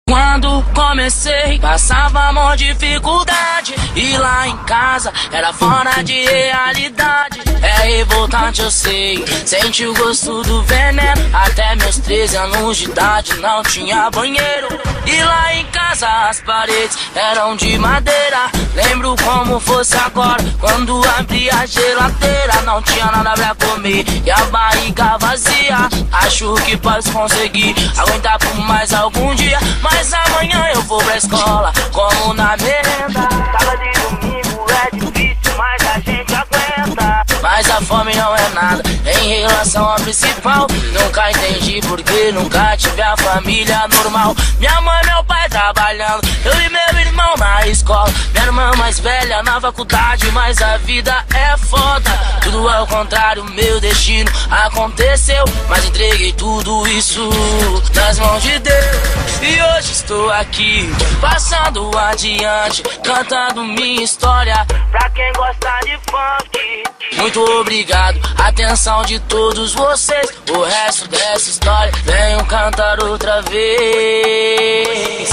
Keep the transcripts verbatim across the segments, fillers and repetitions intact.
Quando comecei, passava mó dificuldade, e lá em casa era fora de realidade. É revoltante, eu sei, senti o gosto do veneno. Até meus treze anos de idade não tinha banheiro, e lá em casa as paredes eram de madeira. Lembro como fosse agora, quando abri a geladeira. Não tinha nada pra comer e a barriga vazia. Acho que posso conseguir aguentar por mais algum dia, mas amanhã eu vou pra escola, como na merenda. Tava de domingo é difícil, mas a gente aguenta. Mas a fome não é nada em relação ao principal. Nunca entendi porque nunca tive a família normal. Minha mãe e meu pai trabalhando, eu e meu irmão na escola. Minha irmã mais velha na faculdade, mas a vida é foda. Tudo ao contrário, meu destino aconteceu, mas entreguei tudo isso nas mãos de Deus. E hoje estou aqui, passando adiante, cantando minha história pra quem gosta de funk. Muito obrigado, atenção de todos vocês. O resto dessa história venho cantar outra vez.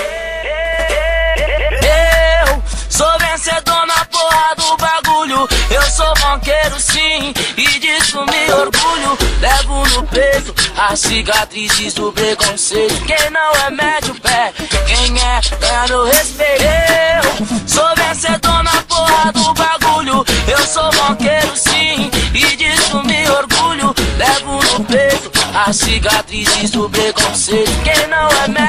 Eu sou vencedor na porra do bagulho. Eu sou funkeiro sim, e disso me orgulho. Levo no peito as cicatrizes do preconceito. Quem não é mete o pé, quem é ganha meu respeito. Eu sou vencedor na porra do bagulho. Eu sou funkeiro sim, e disso me orgulho. Levo no peito as cicatrizes do preconceito. Quem não é mete